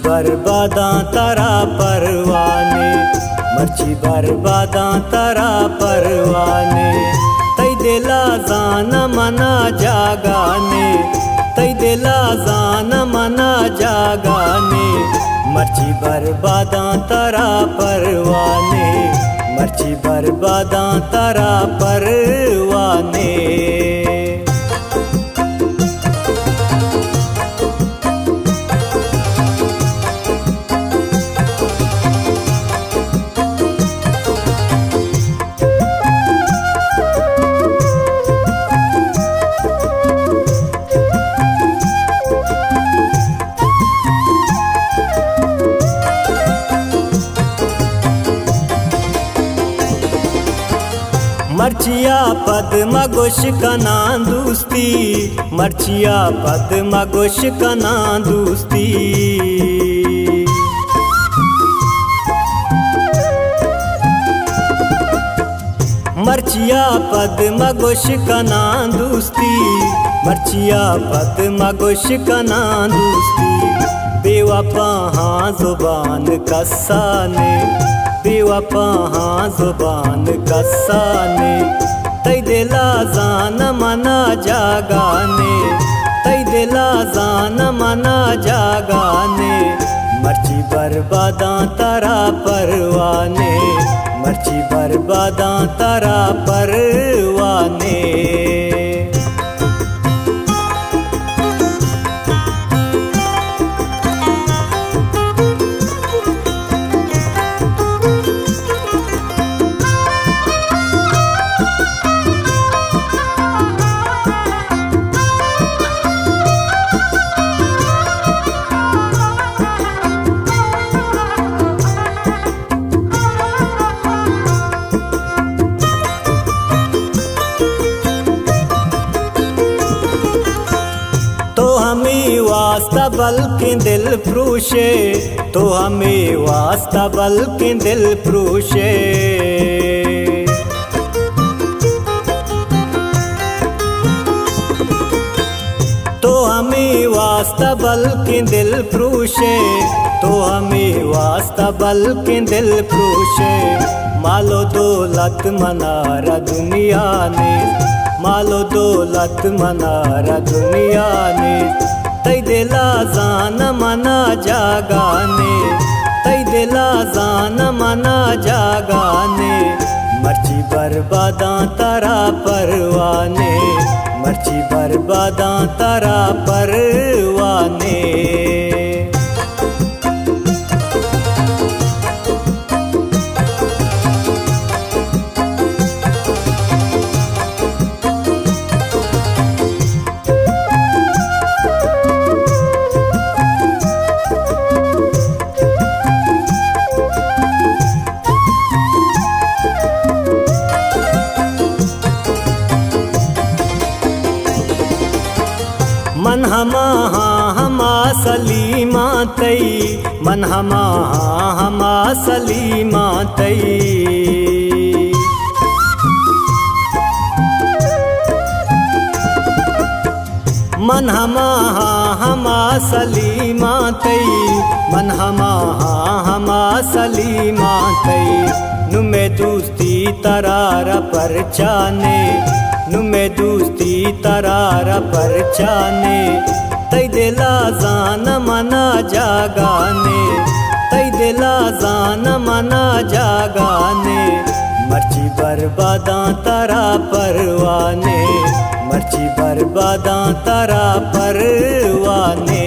बर्बादां तारा परवाने, मर्ची बर्बादां तारा परवाने। तई दिला जान मना जागाने, तई दिला जान मना जागाने। मर्ची बर्बादां तारा परवाने, मर्ची बर्बादां तारा परवाने। मर्चिया पद्मा गोश कना दोस्ती, मर्चिया पद्मा गोश कना दोस्ती। मर्चिया पद्मा गोश कना दोस्ती, मर्चिया पद्मा गोश कना दोस्ती। बेवफा हाँ जुबान कसाने, बेवफा हाँ जुबान कसाने। तई दिला जान मना जागाने, तई दिला जान मना जागाने। मर्ची बर्बादां तारा परवाने, मर्ची बर्बादां तारा परवाने। वास्ता बल्कि दिल फ्रूशे, तो हमें वास्ता बल्कि दिल फ्रूशे। तो हमें वास्ता बल्कि दिल फ्रूशे, तो हमें वास्ता बल्कि दिल फ्रूशे। मालो दौलत मनारा दुनिया ने, मालो दौलत मनारा दुनिया ने। तई दिला जान मना जागाने, तई दिला जान मना जागाने। मर्ची बर्बादां तारा परवाने, मर्ची बर्बादां तारा परवाने। मन हमा हाँ हमा सलीमा तई, मन हमा हाँ हमा सलीमा तई। मन हमा हाँ हमा सलीमा तई, मन हमा हाँ हमा सलीमा तई। नुमे दोस्ती तरारा परचाने, नुमे दोस्ती तरारा परचाने। तई दिला जान मना जागाने, तई दिला जान मना जागाने। मर्ची बर्बादां तारा परवाने, मर्ची बर्बादां तारा परवाने।